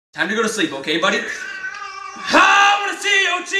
Time to go to sleep, okay, buddy? I wanna see your